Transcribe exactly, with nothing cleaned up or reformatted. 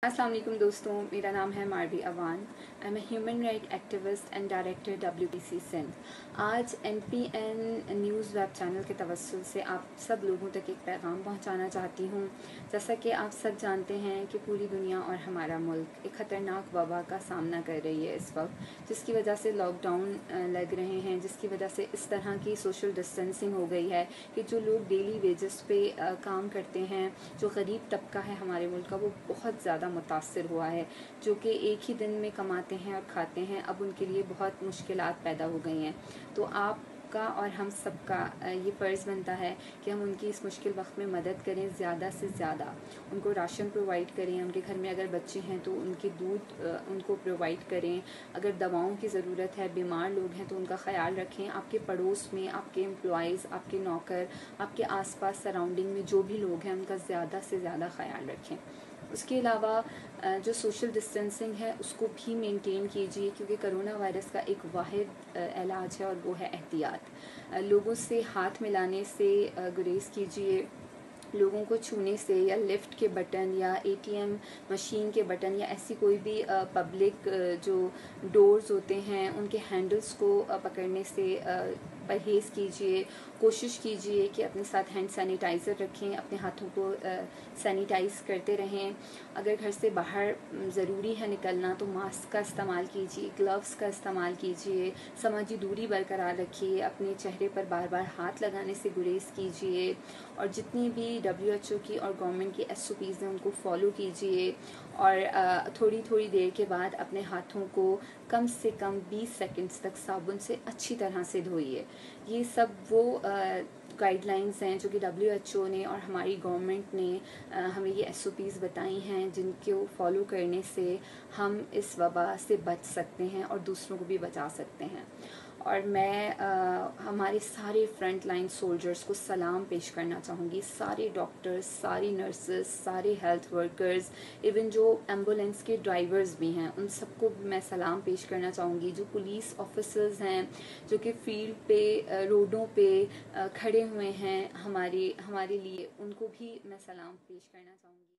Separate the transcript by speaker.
Speaker 1: السلام علیکم دوستوں، میرا نام ہے Marvi Awan. I am a human right activist and director W P C Sindh. آج N P N news web channel کے توسط سے آپ سب لوگوں تک ایک پیغام پہنچانا چاہتی ہوں۔ جیسا کہ آپ سب جانتے ہیں کہ پوری دنیا اور ہمارا ملک ایک خطرناک وبا کا سامنا کر رہی ہے اس وقت، جس کی وجہ سے لاک ڈاؤن لگ رہے ہیں، جس کی وجہ سے اس طرح کی سوشل ڈسٹینسنگ ہو گئی ہے کہ جو لوگ ڈیلی ویجز پہ کام کرتے ہیں، جو غریب طبقہ ہے ہمارے ملک کا، وہ بہت زیادہ متاثر ہوا ہے۔ جو کہ ایک ہی دن میں کماتے ہیں اور کھاتے ہیں، اب ان کے لیے بہت مشکلات پیدا ہو گئی ہیں۔ تو آپ کا اور ہم سب کا یہ فرض بنتا ہے کہ ہم ان کی اس مشکل وقت میں مدد کریں، زیادہ سے زیادہ ان کو راشن پرووائڈ کریں، ان کے گھر میں اگر بچے ہیں تو ان کے دودھ ان کو پرووائڈ کریں، اگر دواؤں کی ضرورت ہے، بیمار لوگ ہیں تو ان کا خیال رکھیں۔ آپ کے پڑوس میں آپ کے امپلائیز، آپ کے نوکر، آپ کے آس پاس سراؤنڈنگ میں جو بھی لوگ ہیں ان کا زیادہ سے زیادہ خیال رکھیں۔ اس کے علاوہ جو سوشل ڈسٹینسنگ ہے اس کو بھی مینٹین کیجیے، کیونکہ کرونا وائرس کا ایک واحد علاج ہے اور وہ ہے احتیاط۔ لوگوں سے ہاتھ ملانے سے گریز کیجیے، لوگوں کو چھونے سے یا لفٹ کے بٹن یا اے ٹی ایم مشین کے بٹن یا ایسی کوئی بھی پبلک جو ڈورز ہوتے ہیں ان کے ہینڈلز کو پکڑنے سے پرہیز کیجیے۔ کوشش کیجیے کہ اپنے ساتھ ہینڈ سینیٹائزر رکھیں، اپنے ہاتھوں کو سینیٹائز کرتے رہیں۔ اگر گھر سے باہر ضروری ہے نکلنا تو ماسک کا استعمال کیجیے، گلوز کا استعمال کیجیے، سماجی دوری برقرار رکھیے، اپنے چہرے پر بار بار ہاتھ لگانے سے گریز کیجیے، اور جتنی بھی ڈبلیو ایچ او کی اور گورنمنٹ کی ایس او پیز ہیں ان کو فالو کیجیے، اور تھوڑی تھوڑی دیر کے بعد اپنے ہاتھوں کو کم سے کم بیس سیکنڈز تک صابن سے اچھی طرح سے دھوئیے۔ یہ سب وہ گائیڈ لائنز ہیں جو کہ ڈبلیو ایچ او نے اور ہماری گورنمنٹ نے ہمیں یہ ایس او پیز بتائی ہیں، جن کو فالو کرنے سے ہم اس وبا سے بچ سکتے ہیں اور دوسروں کو بھی بچا سکتے ہیں۔ اور میں ہمارے سارے فرنٹ لائن سولجرز کو سلام پیش کرنا چاہوں گی، سارے ڈاکٹرز، ساری نرسز، سارے ہیلتھ ورکرز، ایون جو ایمبولینس کے ڈرائیورز بھی ہیں ان سب کو میں سلام پیش کرنا چاہوں گی۔ جو پولیس آفیسرز ہیں جو کہ فیلڈ پہ، روڈوں پہ کھڑے ہوئے ہیں ہمارے ہمارے لیے، ان کو بھی میں سلام پیش کرنا چاہوں گی۔